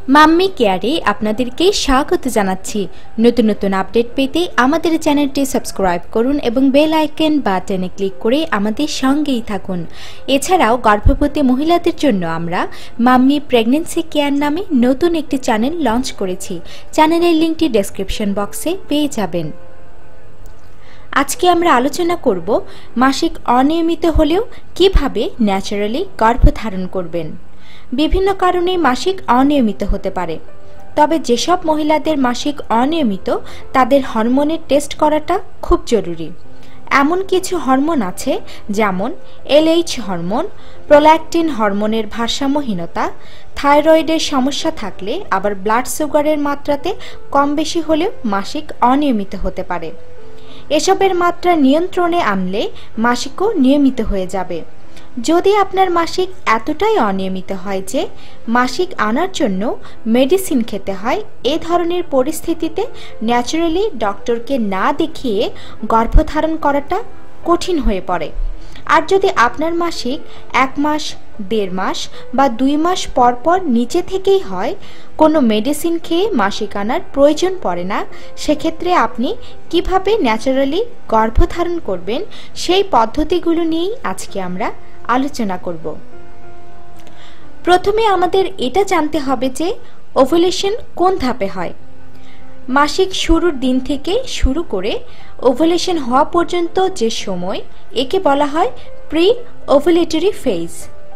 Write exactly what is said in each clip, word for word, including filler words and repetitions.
Mummy কেয়ারে আপনাদেরকে স্বাগত জানাচ্ছি। নতুন নতুন আপডেট পেতে আমাদের চ্যানেলটি সাবস্ক্রাইব করুন এবং বেল আইকন বাটনে ক্লিক করে আমাদের সঙ্গেই থাকুন। এছাড়াও গর্ভবতী মহিলাদের জন্য আমরা মাম্মি প্রেগন্যান্সি কেয়ার নামে নতুন একটি চ্যানেল লঞ্চ করেছি। চ্যানেলের লিঙ্কটি ডেসক্রিপশন বক্সে পেয়ে যাবেন। আজকে আমরা আলোচনা করব মাসিক অনিয়মিত হলেও কিভাবে ন্যাচারালি গর্ভধারণ করবেন। বিভিন্ন কারণে মাসিক অনিয়মিত হতে পারে, তবে যেসব মহিলাদের মাসিক অনিয়মিত তাদের হরমোনের টেস্ট করাটা খুব জরুরি। এমন কিছু হরমোন আছে যেমন এলএইচ হরমোন, প্রোল্যাক্টিন হরমোনের ভারসাম্যহীনতা, থাইরয়েডের সমস্যা থাকলে আবার ব্লাড সুগারের মাত্রাতে কম বেশি হলেও মাসিক অনিয়মিত হতে পারে। এসবের মাত্রা নিয়ন্ত্রণে আনলে মাসিকও নিয়মিত হয়ে যাবে। যদি আপনার মাসিক এতটাই অনিয়মিত হয় যে মাসিক আনার জন্য মেডিসিন খেতে হয়, এ ধরনের পরিস্থিতিতে ন্যাচারালি ডক্টরকে না দেখিয়ে গর্ভধারণ করাটা কঠিন হয়ে পড়ে। আর যদি আপনার মাসিক এক মাস, দেড় মাস বা দুই মাস পর পর নিচে থেকেই হয়, কোনো মেডিসিন খেয়ে মাসিক আনার প্রয়োজন পড়ে না, সেক্ষেত্রে আপনি কিভাবে ন্যাচারালি গর্ভধারণ করবেন সেই পদ্ধতিগুলো নিয়েই আজকে আমরা আলোচনা করব। প্রথমে আমাদের এটা জানতে হবে যে ওভুলেশন কোন ধাপে হয়। মাসিক শুরুর দিন থেকে শুরু করে ওভুলেশন হওয়া পর্যন্ত যে সময়, একে বলা হয় প্রি ওভুলেটরি ফেজ।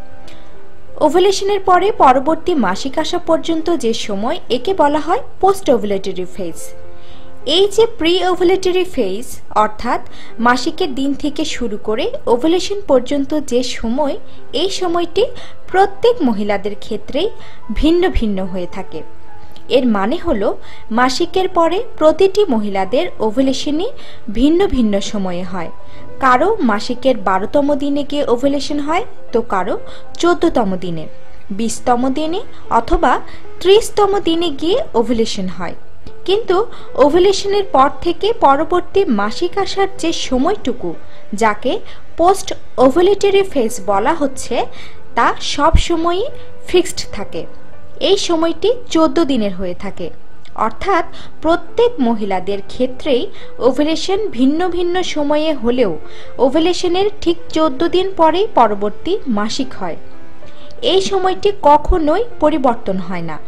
ওভুলেশনের পরে পরবর্তী মাসিক আসা পর্যন্ত যে সময়, একে বলা হয় পোস্ট ওভুলেটরি ফেজ। এই যে প্রি ওভুলেটরি ফেজ অর্থাৎ মাসিকের দিন থেকে শুরু করে ওভুলেশন পর্যন্ত যে সময়, এই সময়টি প্রত্যেক মহিলাদের ক্ষেত্রেই ভিন্ন ভিন্ন হয়ে থাকে। এর মানে হলো মাসিকের পরে প্রতিটি মহিলাদের ওভুলেশনই ভিন্ন ভিন্ন সময়ে হয়। কারো মাসিকের বারোতম দিনে গিয়ে ওভুলেশন হয়, তো কারো চোদ্দতম দিনে, বিশতম দিনে অথবা ত্রিশতম দিনে গিয়ে ওভুলেশন হয়। কিন্তু ওভুলেশনের পর থেকে পরবর্তী মাসিক আসার যে সময়টুকু, যাকে পোস্ট ওভুলেটরি ফেজ বলা হচ্ছে, তা সব সময়ই ফিক্সড থাকে। এই সময়টি চোদ্দ দিনের হয়ে থাকে। অর্থাৎ প্রত্যেক মহিলাদের ক্ষেত্রেই ওভুলেশন ভিন্ন ভিন্ন সময়ে হলেও ওভুলেশনের ঠিক চোদ্দ দিন পরেই পরবর্তী মাসিক হয়। এই সময়টি কখনোই পরিবর্তন হয় না।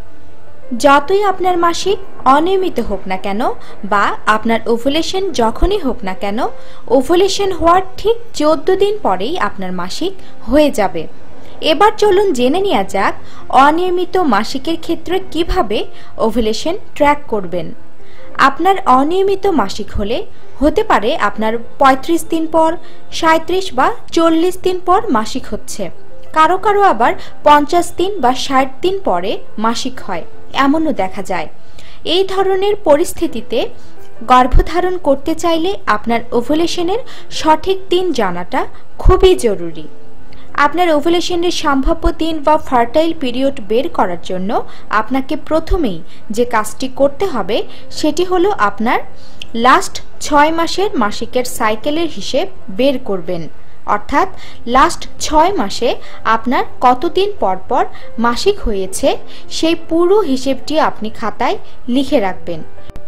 যতই আপনার মাসিক অনিয়মিত হোক না কেন বা আপনার ওভুলেশন যখনই হোক না কেন, ওভুলেশন হওয়ার ঠিক চোদ্দ দিন পরেই আপনার মাসিক হয়ে যাবে। এবার চলুন জেনে নেওয়া যাক অনিয়মিত মাসিকের ক্ষেত্রে কিভাবে ওভুলেশন ট্র্যাক করবেন। আপনার অনিয়মিত মাসিক হলে হতে পারে আপনার পঁয়ত্রিশ দিন পর, সাঁত্রিশ বা চল্লিশ দিন পর মাসিক হচ্ছে। কারো কারো আবার পঞ্চাশ দিন বা ষাট দিন পরে মাসিক হয়, এমনও দেখা যায়। এই ধরনের পরিস্থিতিতে গর্ভধারণ করতে চাইলে আপনার ওভুলেশনের সঠিক দিন জানাটা খুবই জরুরি। আপনার ওভুলেশনের সম্ভাব্য দিন বা ফার্টাইল পিরিয়ড বের করার জন্য আপনাকে প্রথমেই যে কাজটি করতে হবে সেটি হলো আপনার লাস্ট ছয় মাসের মাসিকের সাইকেলের হিসেব বের করবেন। অর্থাৎ লাস্ট ছয় মাসে আপনার কতদিন পর পর মাসিক হয়েছে সেই পুরো হিসেবটি আপনি খাতায় লিখে রাখবেন।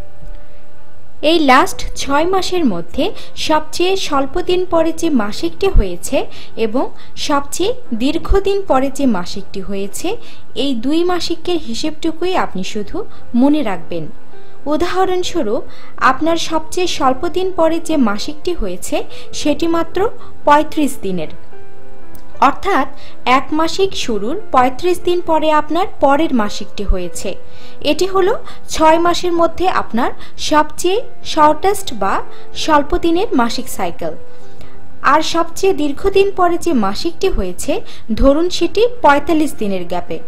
এই লাস্ট ছয় মাসের মধ্যে সবচেয়ে স্বল্প দিন পরে যে মাসিকটি হয়েছে এবং সবচেয়ে দীর্ঘদিন পরে যে মাসিকটি হয়েছে, এই দুই মাসিকের হিসেবটুকুই আপনি শুধু মনে রাখবেন। উদাহরণস্বরূপ, আপনার সবচেয়ে স্বল্প দিন পরে যে মাসিকটি হয়েছে সেটি মাত্র পঁয়ত্রিশ দিনের। অর্থাৎ এক মাসিক শুরুর পঁয়ত্রিশ দিন পরে আপনার পরের মাসিকটি হয়েছে। এটি হলো ছয় মাসের মধ্যে আপনার সবচেয়ে শর্টেস্ট বা স্বল্প দিনের মাসিক সাইকেল। আর সবচেয়ে দীর্ঘদিন পরে যে মাসিকটি হয়েছে, ধরুন সেটি পঁয়তাল্লিশ দিনের গ্যাপে।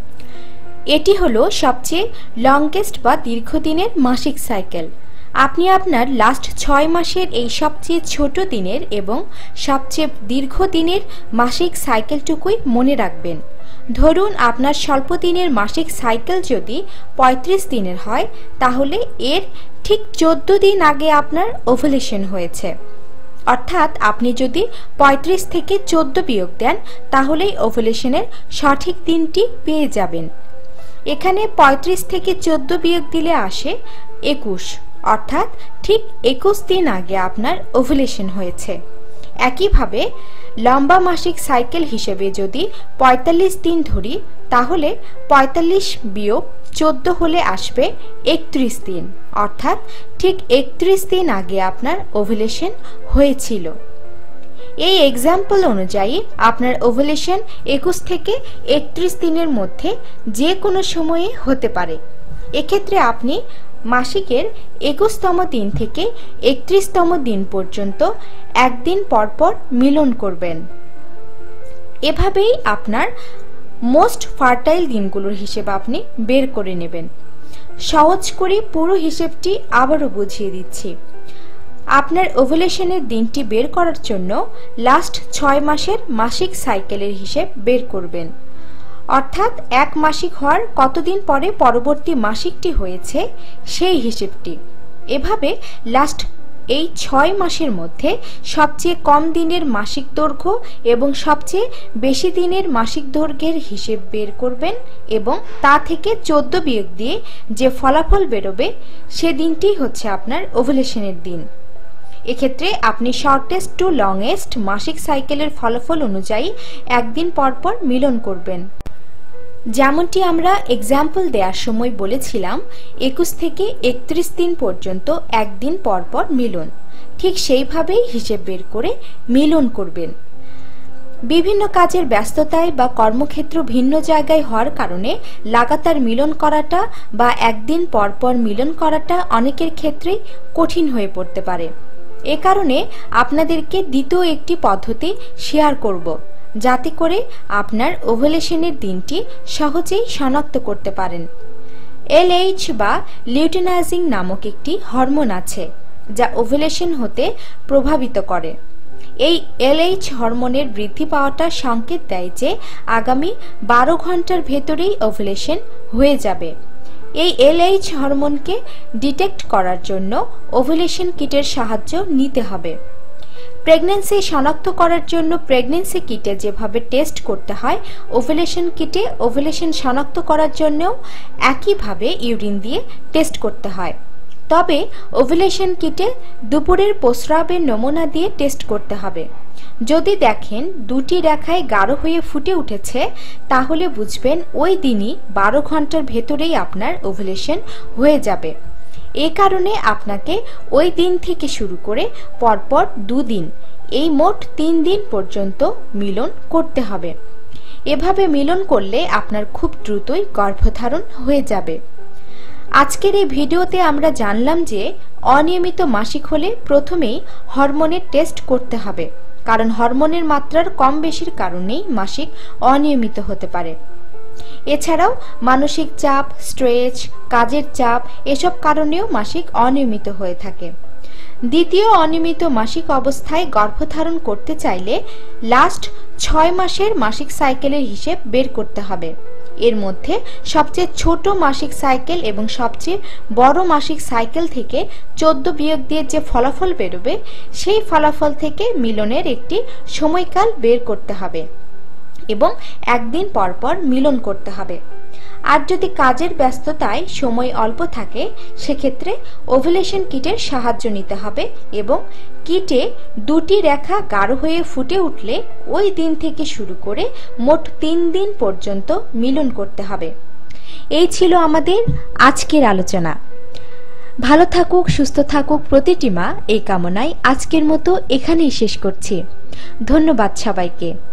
এটি হলো সবচেয়ে লংগেস্ট বা দীর্ঘদিনের মাসিক সাইকেল। আপনি আপনার লাস্ট ছয় মাসের এই সবচেয়ে ছোট দিনের এবং সবচেয়ে দীর্ঘ দিনের মাসিক সাইকেলটুকুই মনে রাখবেন। ধরুন আপনার স্বল্প দিনের মাসিক সাইকেল যদি পঁয়ত্রিশ দিনের হয়, তাহলে এর ঠিক চোদ্দ দিন আগে আপনার ওভুলেশন হয়েছে। অর্থাৎ আপনি যদি পঁয়ত্রিশ থেকে চোদ্দ বিয়োগ দেন, তাহলেই ওভুলেশনের সঠিক দিনটি পেয়ে যাবেন। এখানে পঁয়ত্রিশ থেকে চোদ্দ বিয়োগ দিলে আসে একুশ, অর্থাৎ ঠিক একুশ দিন আগে আপনার ওভুলেশন হয়েছে। একইভাবে লম্বা মাসিক সাইকেল হিসেবে যদি পঁয়তাল্লিশ দিন ধরি, তাহলে পঁয়তাল্লিশ বিয়োগ চোদ্দ হলে আসবে একত্রিশ দিন, অর্থাৎ ঠিক একত্রিশ দিন আগে আপনার ওভুলেশন হয়েছিল। এই এক্সাম্পল অনুযায়ী আপনার ওভুলেশন একুশ থেকে একত্রিশ দিনের মধ্যে যে কোনো সময়ে হতে পারে। এক্ষেত্রে আপনি মাসিকের একুশতম দিন থেকে একত্রিশতম দিন পর্যন্ত একদিন পরপর মিলন করবেন। এভাবেই আপনার মোস্ট ফার্টাইল দিনগুলোর হিসেব আপনি বের করে নেবেন। সহজ করে পুরো হিসেবটি আবারও বুঝিয়ে দিচ্ছি। আপনার ওভুলেশনের দিনটি বের করার জন্য লাস্ট ছয় মাসের মাসিক সাইকেলের হিসেব বের করবেন, অর্থাৎ এক মাসিক হওয়ার কতদিন পরে পরবর্তী মাসিকটি হয়েছে সেই হিসেবটি। এভাবে লাস্ট এই ছয় মাসের মধ্যে সবচেয়ে কম দিনের মাসিক দৈর্ঘ্য এবং সবচেয়ে বেশি দিনের মাসিক দৈর্ঘ্যের হিসেব বের করবেন এবং তা থেকে চোদ্দ বিয়োগ দিয়ে যে ফলাফল বেরোবে সে দিনটি হচ্ছে আপনার ওভুলেশনের দিন। এক্ষেত্রে আপনি শর্টেস্ট টু লংয়েস্ট মাসিক সাইকেলের ফলাফল অনুযায়ী একদিন পরপর মিলন করবেন। যেমনটি আমরা এক্সাম্পল দেওয়ার সময় বলেছিলাম, একুশ থেকে একত্রিশ দিন পর্যন্ত একদিন পরপর মিলন, ঠিক সেইভাবেই হিসেব বের করে মিলন করবেন। বিভিন্ন কাজের ব্যস্ততায় বা কর্মক্ষেত্র ভিন্ন জায়গায় হওয়ার কারণে লাগাতার মিলন করাটা বা একদিন পরপর মিলন করাটা অনেকের ক্ষেত্রেই কঠিন হয়ে পড়তে পারে। এ কারণে আপনাদেরকে দ্বিতীয় একটি পদ্ধতি শেয়ার করব, যাতে করে আপনার ওভুলেশনের দিনটি সহজেই শনাক্ত করতে পারেন। এলএইচ বা লিউটিনাইজিং নামক একটি হরমোন আছে যা ওভুলেশন হতে প্রভাবিত করে। এই এলএইচ হরমোনের বৃদ্ধি পাওয়াটা সংকেত দেয় যে আগামী বারো ঘন্টার ভেতরেই ওভুলেশন হয়ে যাবে। এই এলএইচ হরমোনকে ডিটেক্ট করার জন্য ওভুলেশন কিটের সাহায্য নিতে হবে। প্রেগন্যান্সি শনাক্ত করার জন্য প্রেগন্যান্সি কিটে যেভাবে টেস্ট করতে হয়, ওভুলেশন কিটে ওভুলেশন শনাক্ত করার জন্যও একইভাবে ইউরিন দিয়ে টেস্ট করতে হয়। তবে ওভুলেশন কিটে দুপুরের প্রস্রাবের নমুনা দিয়ে টেস্ট করতে হবে। যদি দেখেন দুটি রেখায় গাঢ় হয়ে ফুটে উঠেছে, তাহলে বুঝবেন ওই দিনই বারো ঘন্টার ভেতরেই আপনার ওভুলেশন হয়ে যাবে। এ কারণে আপনাকে ওই দিন থেকে শুরু করে পরপর দুদিন, এই মোট তিন দিন পর্যন্ত মিলন করতে হবে। এভাবে মিলন করলে আপনার খুব দ্রুতই গর্ভধারণ হয়ে যাবে। আজকের এই ভিডিওতে আমরা জানলাম যে অনিয়মিত মাসিক হলে প্রথমেই হরমোনের টেস্ট করতে হবে, কারণ হরমোনের মাত্রার কম বেশির কারণেই মাসিক অনিয়মিত হতে পারে। এছাড়াও মানসিক চাপ, স্ট্রেস, কাজের চাপ এসব কারণেও মাসিক অনিয়মিত হয়ে থাকে। দ্বিতীয় অনিয়মিত মাসিক অবস্থায় গর্ভধারণ করতে চাইলে লাস্ট ছয় মাসের মাসিক সাইকেলের হিসেব বের করতে হবে। এর মধ্যে সবচেয়ে ছোট মাসিক সাইকেল এবং সবচেয়ে বড় মাসিক সাইকেল থেকে চোদ্দ বিয়োগ দিয়ে যে ফলাফল বেরোবে সেই ফলাফল থেকে মিলনের একটি সময়কাল বের করতে হবে এবং একদিন পরপর মিলন করতে হবে। আর যদি কাজের ব্যস্ততায় সময় অল্প থাকে, সেক্ষেত্রে ওভুলেশন কিটের সাহায্য নিতে হবে এবং কিটে দুটি রেখা গাঢ় হয়ে ফুটে উঠলে ওই দিন থেকে শুরু করে মোট তিন দিন পর্যন্ত মিলন করতে হবে। এই ছিল আমাদের আজকের আলোচনা। ভালো থাকুক, সুস্থ থাকুক প্রতিটি মা, এই কামনায় আজকের মতো এখানেই শেষ করছি। ধন্যবাদ সবাইকে।